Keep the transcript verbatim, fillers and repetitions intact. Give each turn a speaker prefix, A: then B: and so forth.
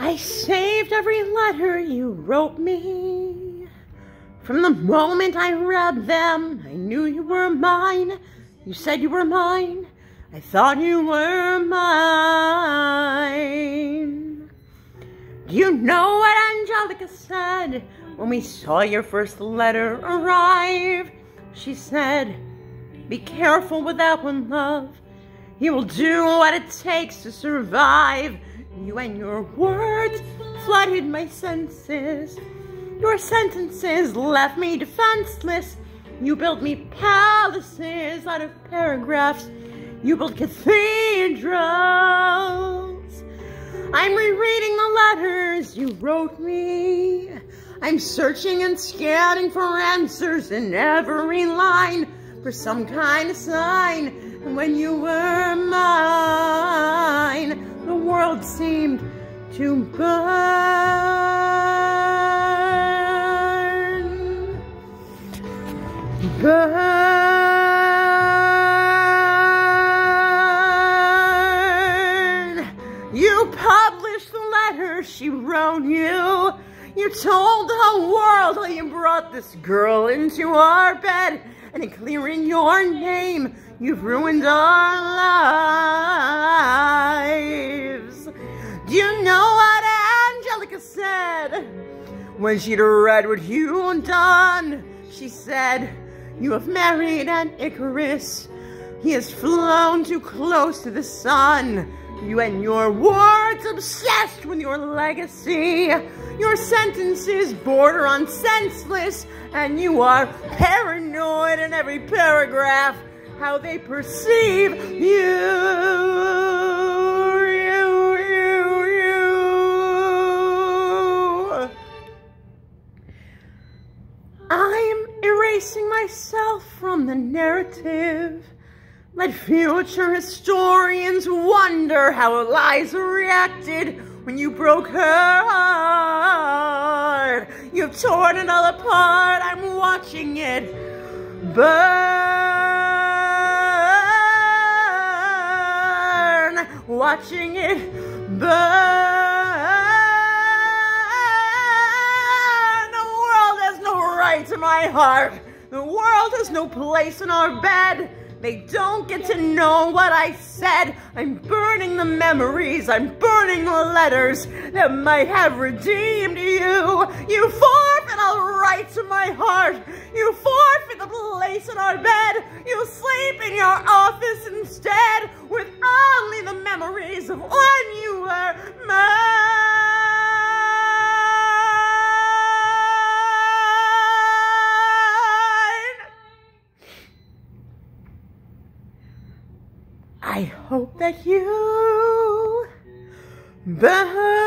A: I saved every letter you wrote me. From the moment I read them, I knew you were mine. You said you were mine. I thought you were mine. Do you know what Angelica said when we saw your first letter arrive? She said, "Be careful with that one, love. He will do what it takes to survive." You and your words flooded my senses. Your sentences left me defenseless. You built me palaces out of paragraphs. You built cathedrals. I'm rereading the letters you wrote me. I'm searching and scanning for answers in every line, for some kind of sign. And when you were mine, the world seemed to burn. Burn. You published the letter she wrote you. You told the whole world how you brought this girl into our bed, and in clearing your name, you've ruined our lives. Do you know what Angelica said when she'd read what you'd done? She said, "You have married an Icarus. He has flown too close to the sun. You and your words obsessed with your legacy. Your sentences border on senseless, and you are paranoid in every paragraph how they perceive you. you, you, you. I'm erasing myself from the narrative. Let future historians wonder how Eliza reacted when you broke her heart. You've torn it all apart. I'm watching it burn. Watching it burn. The world has no right to my heart. The world has no place in our bed. They don't get to know what I said. I'm burning the memories. I'm burning the letters that might have redeemed you. You forfeit all right to my heart. You forfeit the place in our bed. You sleep in your office instead with only the memories of when you were mine. I hope that you burn.